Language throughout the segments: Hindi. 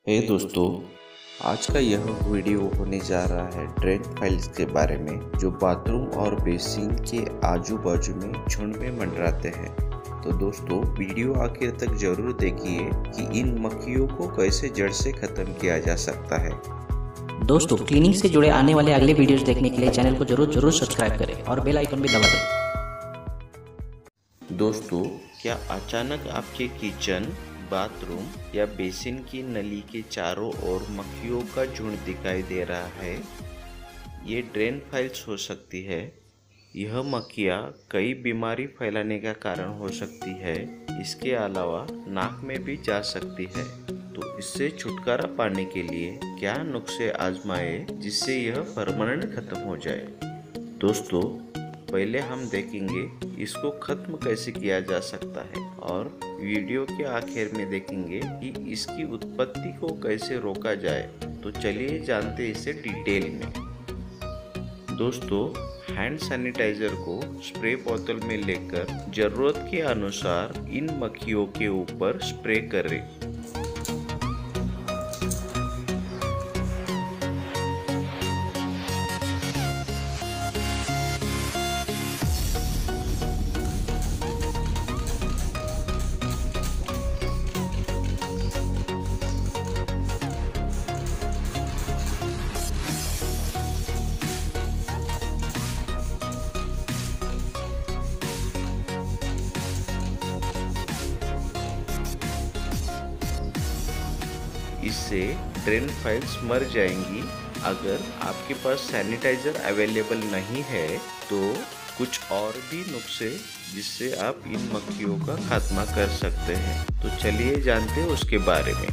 हे दोस्तों, आज का यह वीडियो होने जा रहा है ड्रेन फाइल्स के बारे में जो बाथरूम और बेसिन के आजू बाजू में झुंड में मंडराते हैं। तो दोस्तों, वीडियो आखिर तक जरूर देखिए कि इन मक्खियों को कैसे जड़ से खत्म किया जा सकता है। दोस्तों, क्लीनिंग से जुड़े आने वाले अगले वीडियोस देखने के लिए चैनल को जरूर सब्सक्राइब करें और बेल आइकन भी दबा दें। दोस्तों, क्या अचानक आपके किचन, बाथरूम या बेसिन की नली के चारों ओर मक्खियों का झुंड दिखाई दे रहा है? ये ड्रेन फाइल्स हो सकती है। यह मक्खियाँ कई बीमारी फैलाने का कारण हो सकती है। इसके अलावा नाक में भी जा सकती है। तो इससे छुटकारा पाने के लिए क्या नुस्खे आजमाएं जिससे यह परमानेंट खत्म हो जाए? दोस्तों, पहले हम देखेंगे इसको खत्म कैसे किया जा सकता है और वीडियो के आखिर में देखेंगे कि इसकी उत्पत्ति को कैसे रोका जाए। तो चलिए जानते इसे डिटेल में। दोस्तों, हैंड सैनिटाइजर को स्प्रे बोतल में लेकर जरूरत के अनुसार इन मक्खियों के ऊपर स्प्रे करें। इससे ड्रेन फाइल्स मर जाएंगी। अगर आपके पास सैनिटाइजर अवेलेबल नहीं है तो कुछ और भी नुस्खे जिससे आप इन मक्खियों का खात्मा कर सकते हैं। तो चलिए जानते हैं उसके बारे में।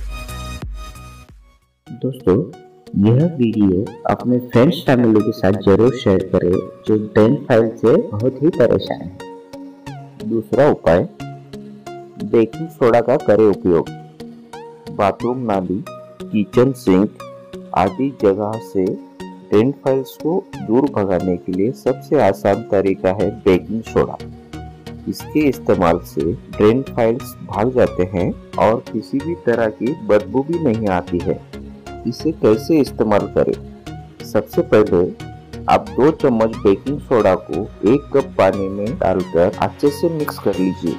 दोस्तों, यह वीडियो अपने फ्रेंड्स फैमिली के साथ जरूर शेयर करें जो ड्रेन फाइल से बहुत ही परेशान है। दूसरा उपाय, बेकिंग सोडा का करें उपयोग। बाथरूम नाली, किचन सिंक आदि जगह से ड्रेन फाइल्स को दूर भगाने के लिए सबसे आसान तरीका है बेकिंग सोडा। इसके इस्तेमाल से ड्रेन फाइल्स भाग जाते हैं और किसी भी तरह की बदबू भी नहीं आती है। इसे कैसे इस्तेमाल करें? सबसे पहले आप 2 चम्मच बेकिंग सोडा को 1 कप पानी में डालकर अच्छे से मिक्स कर लीजिए।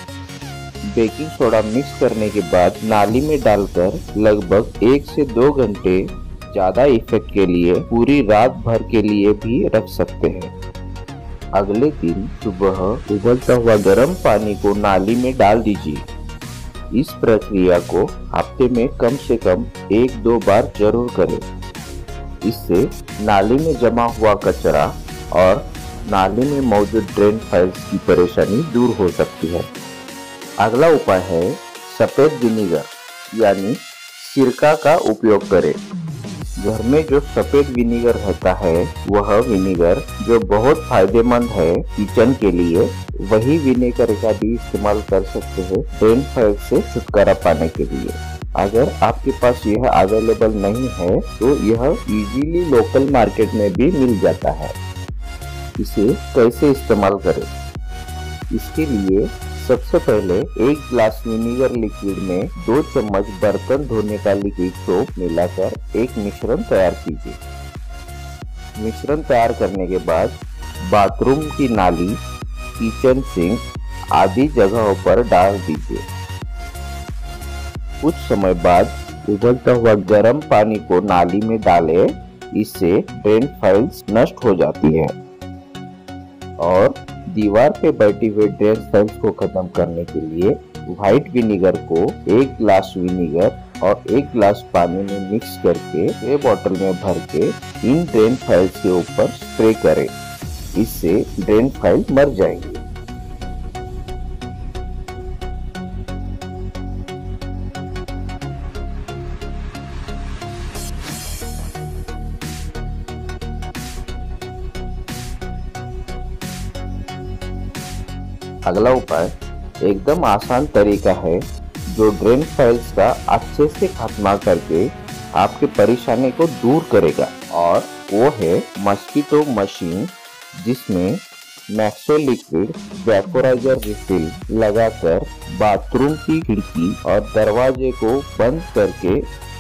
बेकिंग सोडा मिक्स करने के बाद नाली में डालकर लगभग 1 से 2 घंटे ज्यादा इफेक्ट के लिए पूरी रात भर के लिए भी रख सकते हैं। अगले दिन सुबह उबलता हुआ गर्म पानी को नाली में डाल दीजिए। इस प्रक्रिया को हफ्ते में कम से कम 1-2 बार जरूर करें। इससे नाली में जमा हुआ कचरा और नाली में मौजूद ड्रेन फाइल्स की परेशानी दूर हो सकती है। अगला उपाय है सफेद विनीगर यानी सिरका का उपयोग करें। घर में जो सफेद विनीगर रहता है वह विनीगर जो बहुत फायदेमंद है किचन के लिए, वही विनेगर का भी इस्तेमाल कर सकते हैं ड्रेन फाइल से छुटकारा पाने के लिए। अगर आपके पास यह अवेलेबल नहीं है तो यह इजीली लोकल मार्केट में भी मिल जाता है। इसे कैसे इस्तेमाल करें? इसके लिए सबसे पहले 1 ग्लास विनीगर लिक्विड में 2 चम्मच बर्तन धोने का लिक्विड सोप मिलाकर एक मिश्रण तैयार कीजिए। मिश्रण तैयार करने के बाद बाथरूम की नाली, किचन सिंक आदि जगहों पर डाल दीजिए। कुछ समय बाद उबलता हुआ गर्म पानी को नाली में डालें। इससे ड्रेन फाइल्स नष्ट हो जाती है। और दीवार पे बैठी हुई ड्रेन फाइल्स को खत्म करने के लिए व्हाइट विनीगर को 1 ग्लास विनीगर और 1 ग्लास पानी में मिक्स करके स्प्रे बोतल में भर के इन ड्रेन फाइल्स के ऊपर स्प्रे करें। इससे ड्रेन फाइल मर जाएंगे। अगला उपाय एकदम आसान तरीका है जो ड्रेन फाइल्स का अच्छे से खात्मा करके आपके परेशानी को दूर करेगा, और वो है मस्कीटो मशीन, जिसमें मैक्सो लिक्विड वेपोराइजर रिफिल लगाकर बाथरूम की खिड़की और दरवाजे को बंद करके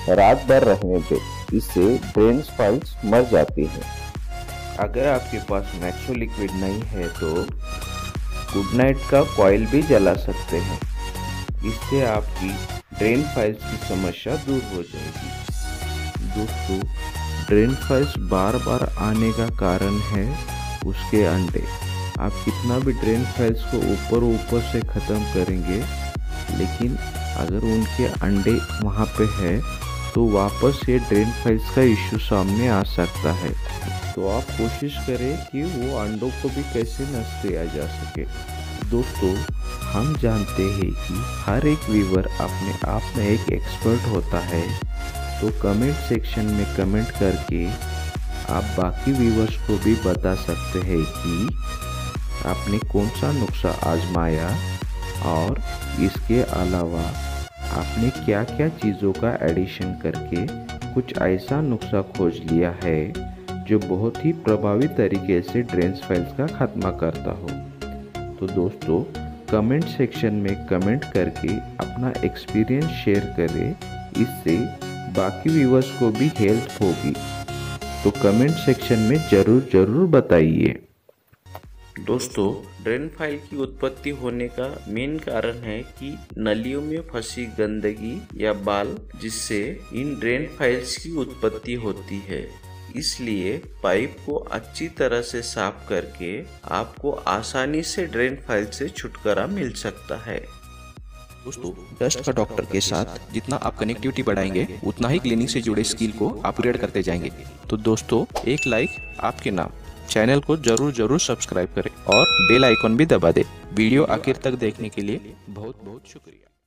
रात भर रहने दें, इससे ड्रेन फाइल्स मर जाती हैं। अगर आपके पास मैक्सो लिक्विड नहीं है तो गुड नाइट का कॉइल भी जला सकते हैं। इससे आपकी ड्रेन फाइल्स की समस्या दूर हो जाएगी। दोस्तों, ड्रेन फाइल्स बार बार आने का कारण है उसके अंडे। आप कितना भी ड्रेन फाइल्स को ऊपर से ख़त्म करेंगे, लेकिन अगर उनके अंडे वहाँ पे है तो वापस ये ड्रेन फाइल्स का इश्यू सामने आ सकता है। तो आप कोशिश करें कि वो अंडों को भी कैसे नष्ट किया जा सके। दोस्तों, हम जानते हैं कि हर एक व्यूअर अपने आप में एक एक्सपर्ट होता है, तो कमेंट सेक्शन में कमेंट करके आप बाकी व्यूअर्स को भी बता सकते हैं कि आपने कौन सा नुस्खा आजमाया और इसके अलावा आपने क्या क्या चीज़ों का एडिशन करके कुछ ऐसा नुस्खा खोज लिया है जो बहुत ही प्रभावी तरीके से ड्रेन फाइल्स का खात्मा करता हो। तो दोस्तों, कमेंट सेक्शन में कमेंट करके अपना एक्सपीरियंस शेयर करें, इससे बाकी व्यूअर्स को भी हेल्प होगी। तो कमेंट सेक्शन में ज़रूर बताइए। दोस्तों, ड्रेन फाइल की उत्पत्ति होने का मेन कारण है कि नलियों में फंसी गंदगी या बाल, जिससे इन ड्रेन फाइल्स की उत्पत्ति होती है। इसलिए पाइप को अच्छी तरह से साफ करके आपको आसानी से ड्रेन फाइल से छुटकारा मिल सकता है। दोस्तों, डस्ट का डॉक्टर के साथ जितना आप कनेक्टिविटी बढ़ाएंगे उतना ही क्लीनिंग से जुड़े स्किल को अपग्रेड करते जाएंगे। तो दोस्तों, एक लाइक आपके नाम, चैनल को जरूर सब्सक्राइब करें और बेल आइकन भी दबा दें। वीडियो आखिर तक देखने के लिए बहुत शुक्रिया।